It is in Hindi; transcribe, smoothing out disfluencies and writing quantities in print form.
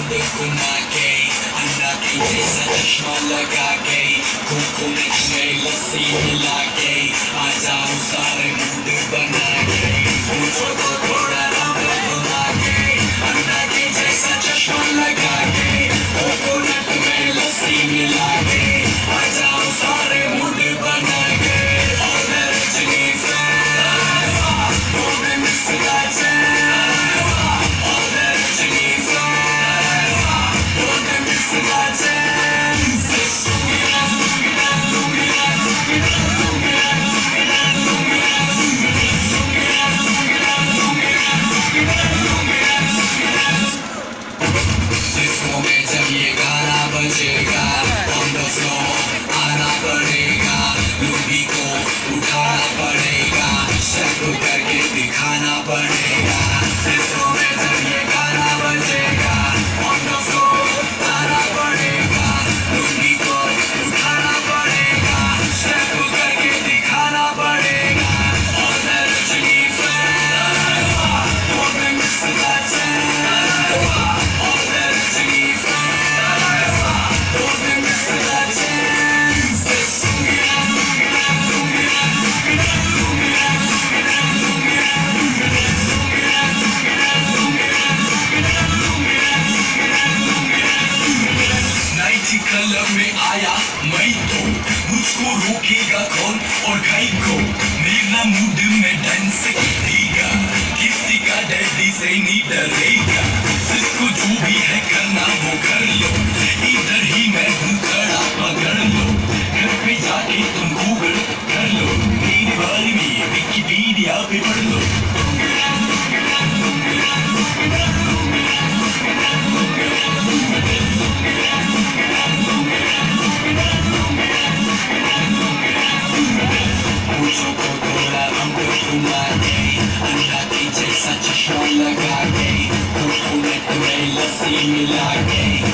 घुमा के अन्ना के जैसा चश्मा लगा के कोकोनट में लस्सी मिला के आ जाओ सारे मूड बना के मुझको तो थोड़ा रंग घुमा के अन्ना के जैसा चश्मा लगा के कोकोनट में लस्सी मिला के आ जाओ सारे मूड बना के और Rajni fan don't miss that chance और Rajni fan don't miss that chance जिसको में जब ये गाना बजेगा on the floor आना पड़ेगा लुंगी को उठाना पड़ेगा स्टेप करके दिखाना पड़ेगा जिसको में जब ये गाना बजेगा on the floor आना पड़ेगा लुंगी को उठाना पड़ेगा स्टेप करके दिखाना पड़ेगा और Rajni fan don't miss that chance और Rajni fan don't miss that chance nighty colour में आया मैं तो मुझको रोकेगा कौन और खाई को मेरा मूड में डांस करेगा किसी का डैडी से नहीं डरेगा जिसको जो भी है करना वो कर लो इधर ही मैं हूँ खड़ा पकड़ लो घर पे जाके तुम गूगल कर लो मेरे बारे में विकिपीडिया पे पढ़ लो मुझको थोड़ा रंग घुमा के अन्ना के जैसा चश्मा लगा के कोकोनट में लस्सी मिला के